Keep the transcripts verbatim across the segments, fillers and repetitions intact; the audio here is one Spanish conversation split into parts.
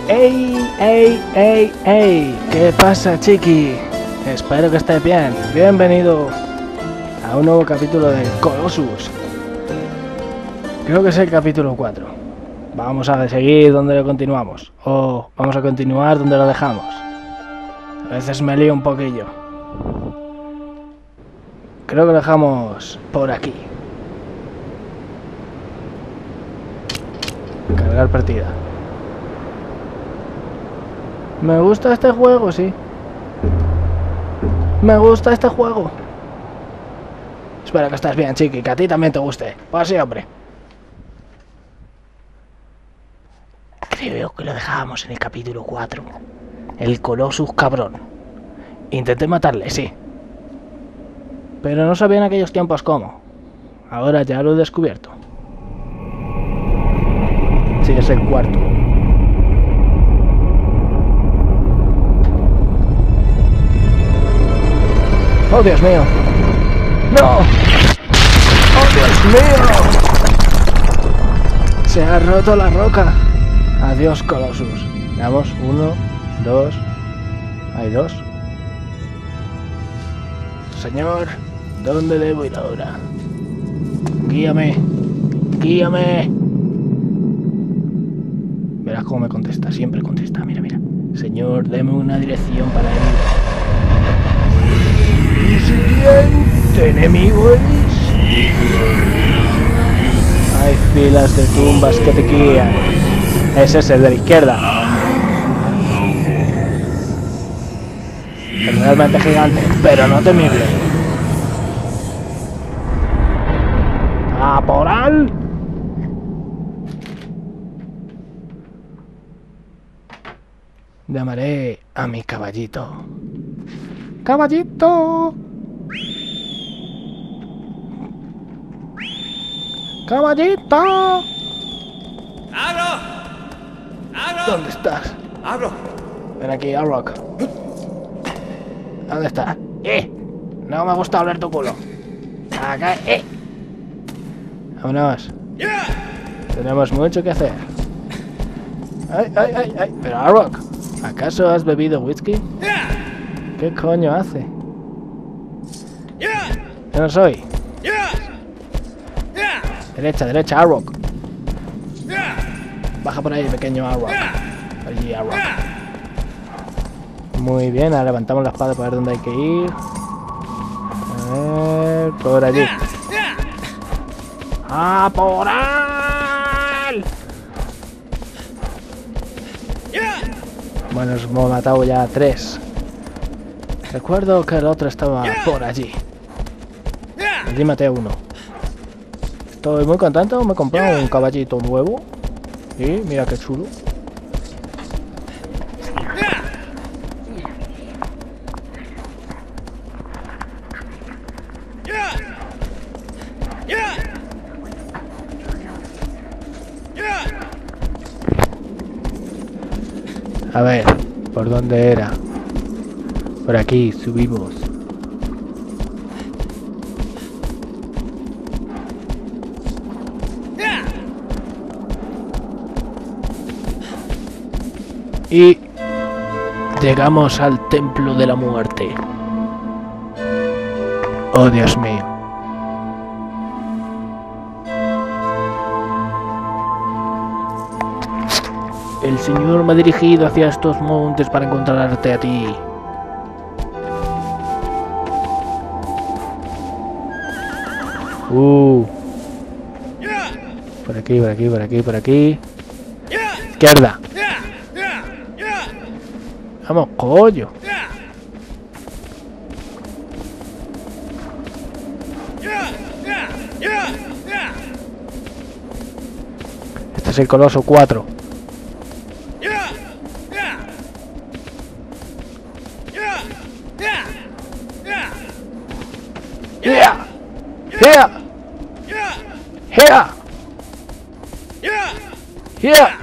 ¡Ey, ey, ey, ey! ¿Qué pasa, chiqui? Espero que estés bien. Bienvenido a un nuevo capítulo de Colossus. Creo que es el capítulo cuatro. Vamos a seguir donde lo continuamos. O vamos a continuar donde lo dejamos. A veces me lío un poquillo. Creo que lo dejamos por aquí. Cargar partida. Me gusta este juego, sí. Me gusta este juego. Espero que estés bien, chiqui, que a ti también te guste. Pues sí, hombre. Creo que lo dejábamos en el capítulo cuatro. El Colossus cabrón. Intenté matarle, sí. Pero no sabía en aquellos tiempos cómo. Ahora ya lo he descubierto. Sí, es el cuarto. ¡Oh, Dios mío! ¡No! ¡Oh, Dios mío! Se ha roto la roca. Adiós, Colossus. Veamos, uno, dos... Hay dos. Señor, ¿dónde debo ir ahora? Guíame. Guíame. Verás cómo me contesta. Siempre contesta. Mira, mira. Señor, deme una dirección para ir. Siguiente enemigo es... Hay filas de tumbas que te guían. Ese es el de la izquierda. Es realmente gigante, pero no temible. ¡Caporal! Llamaré a mi caballito. ¡Caballito! ¡Caballito! ¡Abro! ¡Abro! ¿Dónde estás? ¡Abro! Ven aquí, Arrock. ¿Dónde estás? ¡Eh! No me gusta oler tu culo. Acá, ¡eh! Vámonos. ¡Ya! Tenemos mucho que hacer. ¡Ay, ay, ay, ay! Pero, Arrock, ¿acaso has bebido whisky? ¡Ya! ¿Qué coño hace? ¡Ya! Yo no soy. ¡Ya! ¡Ya! Derecha, derecha, Arrock. ¡Ya! Baja por ahí, pequeño Arrock. ¡Ya! Allí, Arrock. ¡Ya! Muy bien, ahora levantamos la espada para ver dónde hay que ir. A ver, por allí. ¡Ya! ¡Ah, por ahí! ¡Ya! Bueno, hemos matado ya tres. Recuerdo que el otro estaba por allí. ¡Ya! Allí maté a uno. Estoy muy contento, me he comprado un caballito nuevo. Y mira qué chulo. A ver, ¿por dónde era? Por aquí, subimos. Y llegamos al templo de la muerte. Oh, Dios mío. El Señor me ha dirigido hacia estos montes para encontrarte a ti. Uh. Por aquí, por aquí, por aquí, por aquí. Izquierda. Vamos, coño. Este es el Coloso cuatro. ¡Yeah! ¡Yeah! ¡Yeah! ¡Yeah!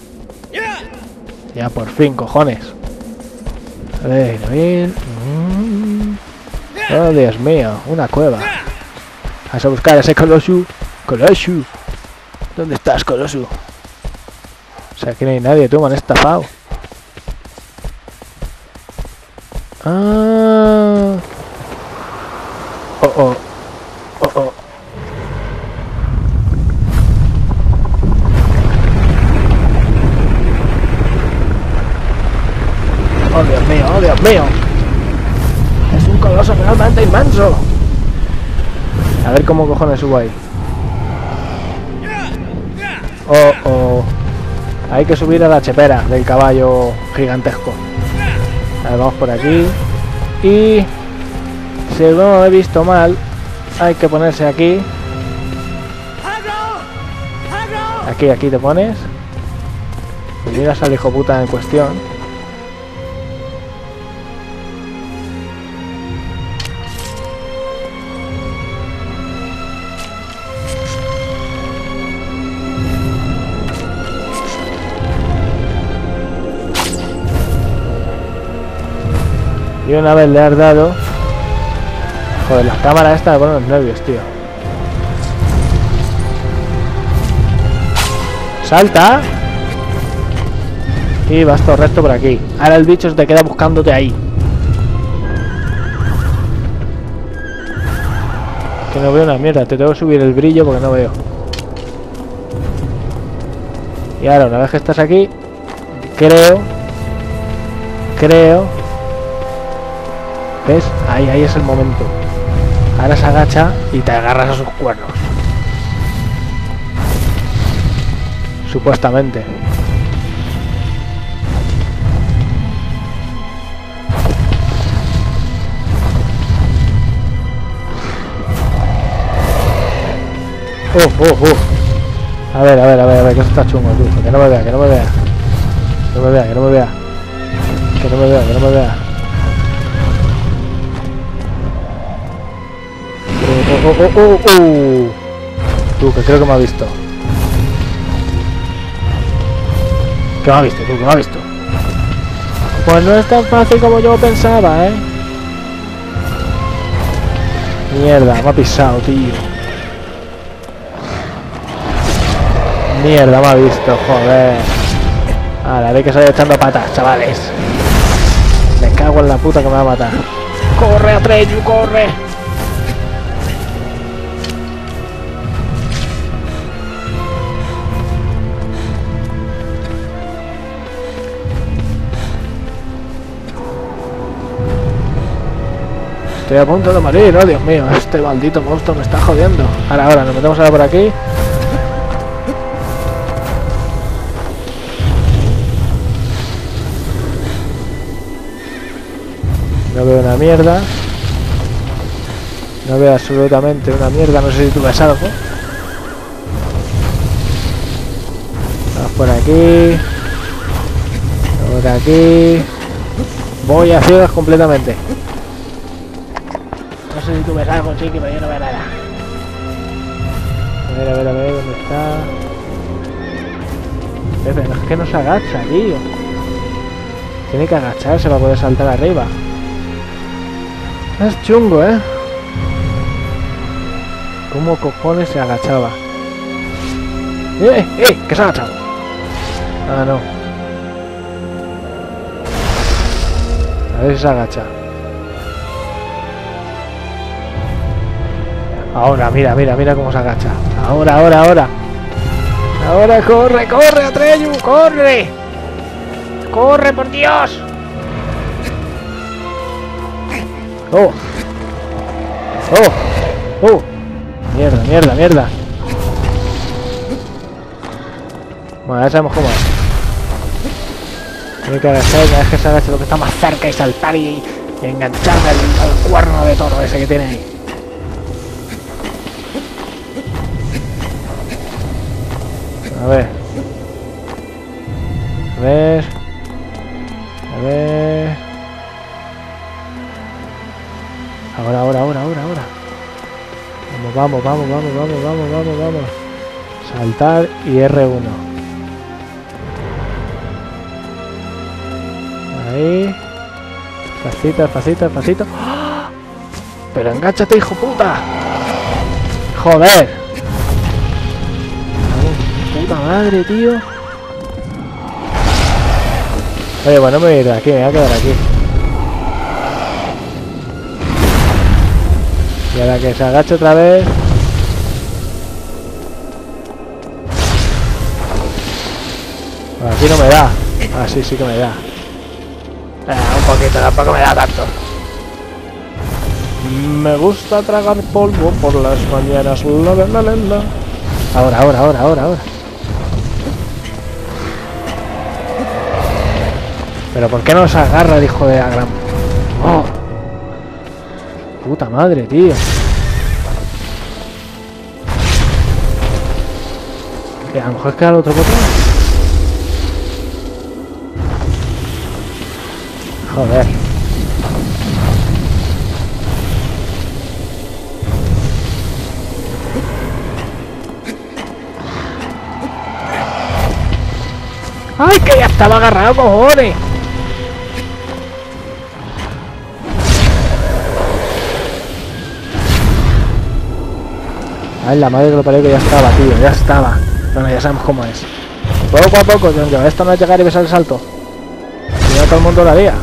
Ya por fin, cojones. A ver, a ver. Mm. Oh, Dios mío, una cueva. Vas a buscar a ese Colossus. Colossus. ¿Dónde estás, Colossus? sea, aquí no hay nadie, tú, me han estafado. Ah. Oh, oh. Oh, oh. Oh, Dios mío, oh, Dios mío. Es un coloso realmente inmenso. A ver cómo cojones subo ahí. Oh, oh. Hay que subir a la chepera del caballo gigantesco. A ver, vamos por aquí. Y si no he visto mal, hay que ponerse aquí. Aquí, aquí te pones. Y miras al hijo puta en cuestión. Y una vez le has dado... Joder, las cámaras estas me ponen los nervios, tío. ¡Salta! Y vas todo recto por aquí. Ahora el bicho se te queda buscándote ahí. Que no veo una mierda. Te tengo que subir el brillo porque no veo. Y ahora, una vez que estás aquí... Creo... Creo... ¿Ves? Ahí, ahí es el momento. Ahora se agacha y te agarras a sus cuernos. Supuestamente. Oh, oh, oh. A ver, a ver, a ver, a ver, que esto está chungo, tú. Que no me vea, que no me vea. Que no me vea, que no me vea. Que no me vea, que no me vea. Oh, oh, oh, oh, oh. Tú, que creo que me ha visto. ¿Qué me ha visto, tú? ¿Qué me ha visto? Pues no es tan fácil como yo pensaba, ¿eh? Mierda, me ha pisado, tío. Mierda, me ha visto, joder. Ahora, ve que estoy echando patas, chavales. Me cago en la puta que me va a matar. ¡Corre, Atreyu, corre! Estoy a punto de morir, oh Dios mío, este maldito monstruo me está jodiendo. Ahora, ahora, nos metemos ahora por aquí. No veo una mierda. No veo absolutamente una mierda, no sé si tú ves algo. Vamos por aquí. Por aquí. Voy a ciegas completamente. No sé si tú ves algo, chiqui, pero yo no veo nada. A ver, a ver, a ver, ¿dónde está? Pero es que no se agacha, tío. Tiene que agacharse para poder saltar arriba. Es chungo, ¿eh? ¿Cómo cojones se agachaba? ¡Eh, eh! ¡Que se ha agachado! Ah, no. A ver si se agacha. Ahora, mira, mira, mira cómo se agacha. Ahora, ahora, ahora. Ahora, corre, corre, Atreyu, corre. Corre, por Dios. Oh. Oh. Oh. Mierda, mierda, mierda. Bueno, ya sabemos cómo es. Tiene que agachar, una vez que se agache lo que está más cerca y saltar y, y engancharme al, al cuerno de toro ese que tiene ahí. A ver. A ver. A ver. Ahora, ahora, ahora, ahora, ahora. Vamos, vamos, vamos, vamos, vamos, vamos, vamos, vamos. Saltar y erre uno. Ahí. Despacito, despacito, despacito. ¡Ah! Pero engáchate, hijo puta. Joder. Puta madre, tío. Oye, bueno, me voy a ir de aquí, me voy a quedar aquí. Y ahora que se agache otra vez. Bueno, aquí no me da. Ah, sí, sí que me da. Eh, un poquito, tampoco me da tanto. Me gusta tragar polvo por las mañanas. La, la, la, la, la. Ahora, ahora, ahora, ahora, ahora. Pero ¿por qué no se agarra el hijo de la gran... Oh. Puta madre, tío. Que a lo mejor queda el otro botón. Joder. ¡Ay, que ya estaba agarrado, cojones! Ay, la madre que lo parió, que ya estaba, tío, ya estaba. Bueno, ya sabemos cómo es. Poco a poco, tío, esto no es llegar y besar el salto. Si no, todo el mundo lo haría.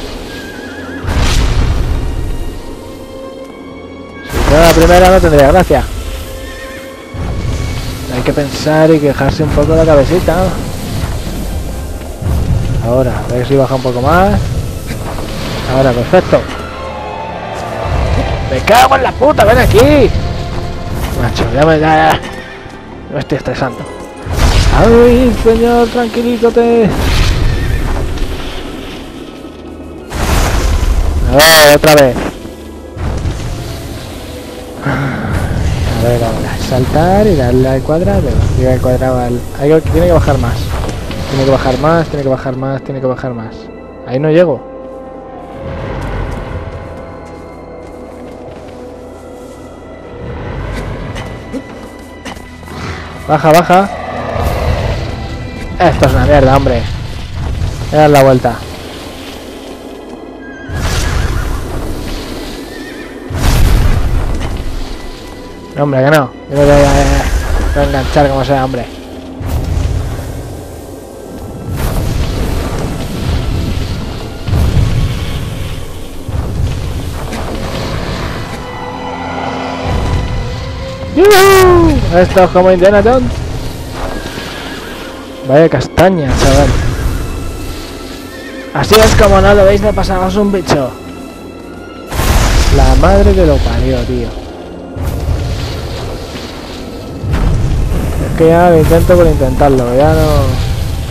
Si fuera la primera no tendría gracia. Hay que pensar y quejarse un poco la cabecita. Ahora, a ver si baja un poco más. Ahora, perfecto. ¡Me cago en la puta! ¡Ven aquí! Macho, ya me, ya, ya. Me estoy estresando. ¡Ay, señor, tranquilízate! A ver, otra vez. A ver, ahora. Saltar y darle al cuadrado. Diga el cuadrado al... Hay que, tiene que bajar más. Tiene que bajar más, tiene que bajar más, tiene que bajar más. Ahí no llego. Baja, baja. Esto es una mierda, hombre. Voy a dar la vuelta. Hombre, que no. Yo me voy a, voy a enganchar como sea, hombre. ¡Yuhu! Esto es como Indiana Jones. Vaya castaña, chaval. Así es como no lo veis de pasaros un bicho. La madre que lo parió, tío. Es que ya lo intento por intentarlo, ya no...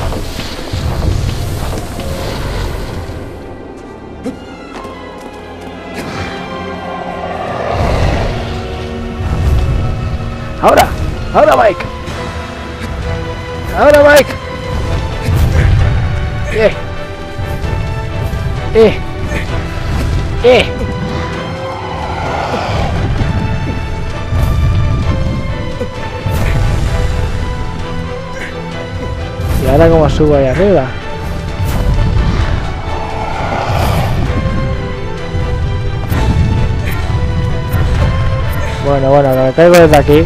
Ahora, ahora Mike. Ahora Mike. Eh. Eh. Eh. Y ahora como subo ahí arriba. Bueno, bueno, que me caigo desde aquí.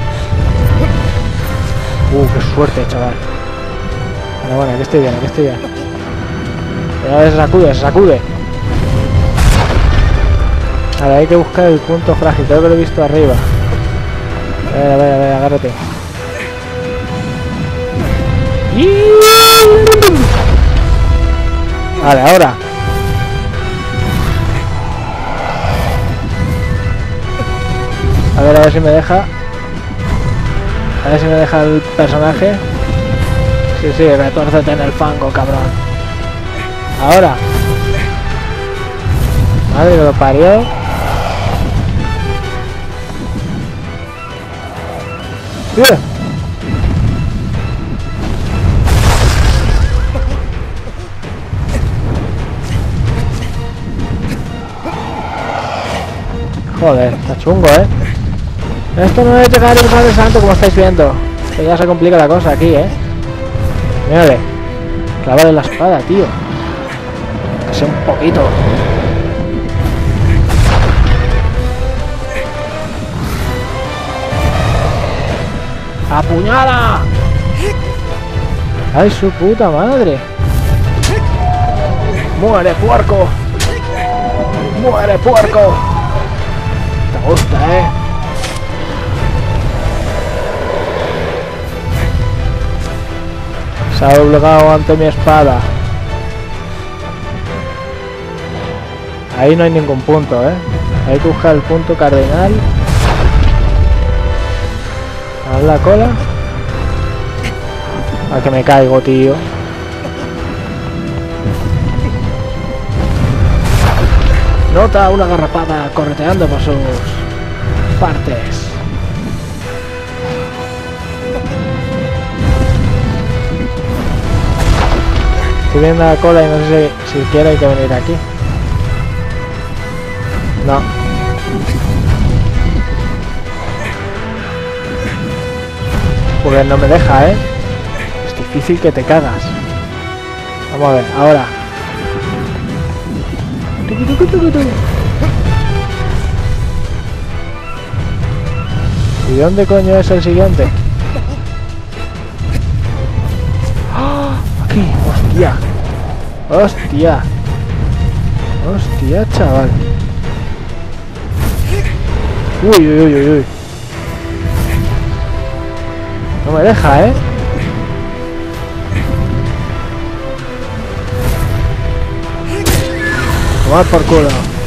Uh, qué suerte, chaval. Bueno, bueno, aquí estoy bien, aquí estoy bien. Pero se sacude, se sacude. Ahora hay que buscar el punto frágil, creo que lo he visto arriba. A ver, a ver, a ver, agárrate. Vale, ahora. A ver, a ver si me deja. A ver si me deja el personaje. Sí, sí, retórcete en el fango, cabrón. Ahora. Madre que lo parió. ¡Bien! Joder, está chungo, ¿eh? Esto no es llegar y usar el santo como estáis viendo. Que ya se complica la cosa aquí, ¿eh? Mírale. Clavarle la espada, tío. Que sea un poquito. ¡Apuñala! ¡Ay, su puta madre! ¡Muere, puerco! ¡Muere, puerco! Te gusta, ¿eh? Se ha doblegado ante mi espada. Ahí no hay ningún punto, ¿eh? Hay que buscar el punto cardinal. A la cola. A que me caigo, tío. Nota una garrapata correteando por sus partes. Estoy viendo la cola y no sé si siquiera hay que venir aquí. No. Porque no me deja, ¿eh? Es difícil que te cagas. Vamos a ver, ahora. ¿Y dónde coño es el siguiente? ¡Ah! Aquí, hostia. Hostia. Hostia, chaval. Uy, uy, uy, uy. No me deja, ¿eh? Tomad por culo.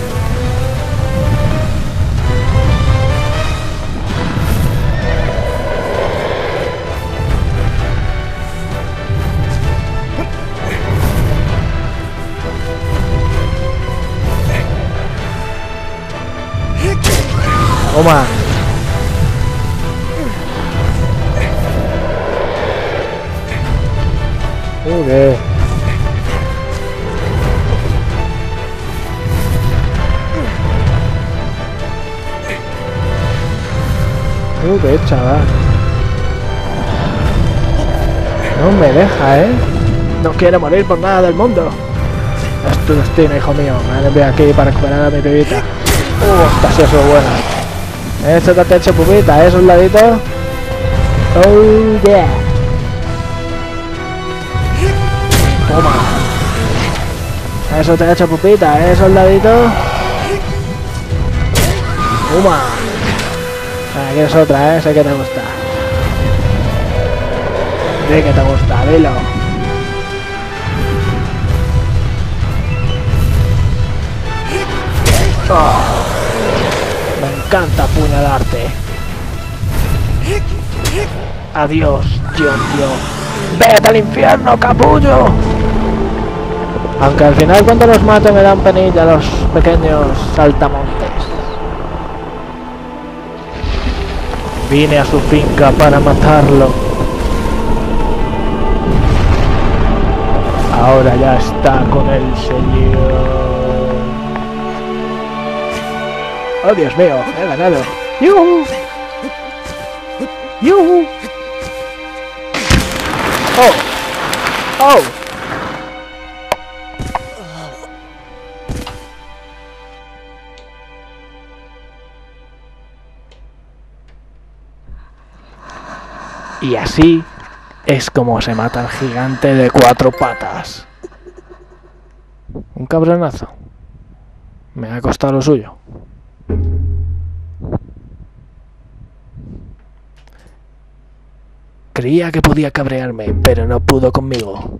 Toma. Joder. Joder, chaval. No me deja, ¿eh? No quiero morir por nada del mundo. Es tu destino, hijo mío. Me han enviado aquí para recuperar a mi pibita. Uh, esta sí es buena. Eso te ha hecho pupita, ¿eh? Soldadito. Oh, yeah. Toma. Eso te ha hecho pupita, ¿eh, soldadito? Toma. Aquí es otra, ¿eh? Sé que te gusta. Sé que te gusta, dilo. Oh. Me encanta apuñalarte. Adiós, John, tío. ¡Vete al infierno, capullo! Aunque al final cuando los mato me dan penilla los pequeños saltamontes. Vine a su finca para matarlo. Ahora ya está con el señor. ¡Oh, Dios mío! ¡He ganado! ¡Yuhu! ¡Yuhu! ¡Oh! ¡Oh! Y así es como se mata al gigante de cuatro patas. Un cabronazo. Me ha costado lo suyo. Creía que podía cabrearme, pero no pudo conmigo.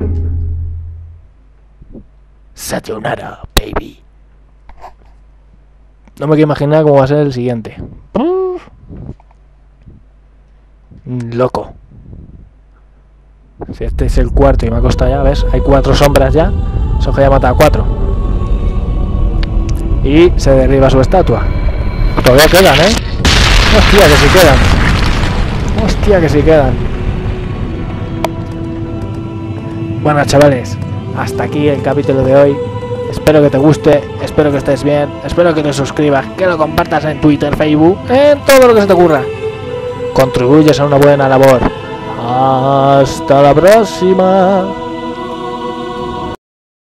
Sayonara, baby. No me quiero imaginar cómo va a ser el siguiente. Loco. Si este es el cuarto y me ha costado ya, ¿ves? Hay cuatro sombras ya. Eso que ya mata a cuatro. Y se derriba su estatua. Todavía quedan, ¿eh? Hostia, que sí quedan. Hostia, que sí quedan. Bueno, chavales, hasta aquí el capítulo de hoy. Espero que te guste, espero que estés bien, espero que te suscribas, que lo compartas en Twitter, Facebook, en todo lo que se te ocurra. Contribuyes a una buena labor. Hasta la próxima.